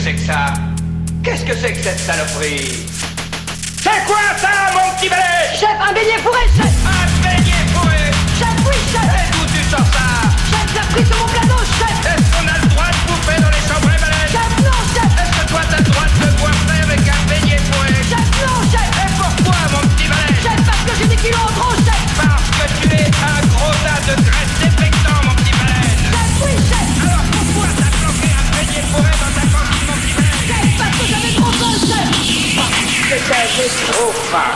c'est que ça? Qu'est-ce que c'est que cette saloperie? C'est quoi ça, mon petit balai? Chef, un beignet fourré, chef! Un beignet fourré? Chef, oui, chef! Et d'où tu sors ça? Chef, j'ai pris sur mon plateau, chef! Est-ce qu'on a le droit de bouffer dans les chambres et balais? Chef, non, chef! Est-ce que toi t'as le droit de te boire avec un beignet fourré? Chef, non, chef! Et pourquoi, mon petit balai? Chef, parce que j'ai des kilos en trop, chef! Parce que tu es un gros tas de graisse défectant, mon petit balai! Chef, oui, chef! Alors pourquoi t'as planqué un beignet fourré dans ta cantine, mon petit balai? Chef, parce que j'avais trop faim, chef! C'est que j'ai trop faim.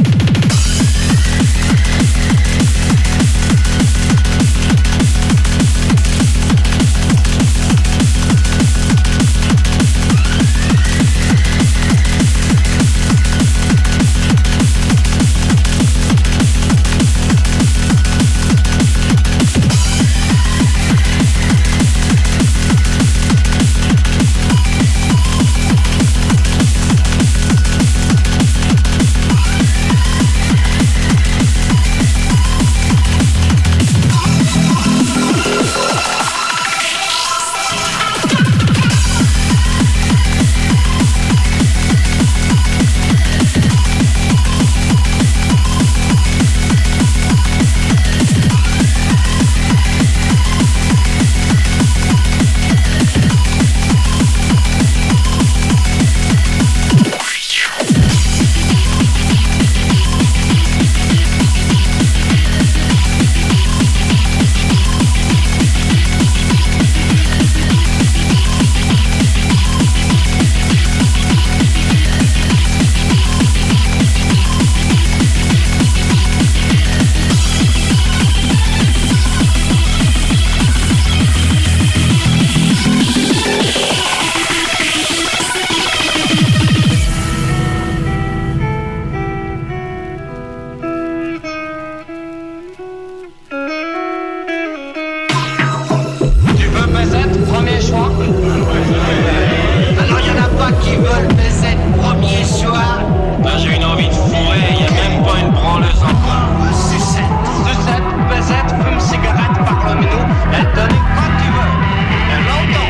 Premier choix. Alors il y en a pas qui veulent baiser premier choix. Là j'ai une envie de fourrer, y a même pas une branleuse encore. Sucette, baisette, fume, cigarette, parle-nous. Elle donne quand tu veux. Elle l'entend.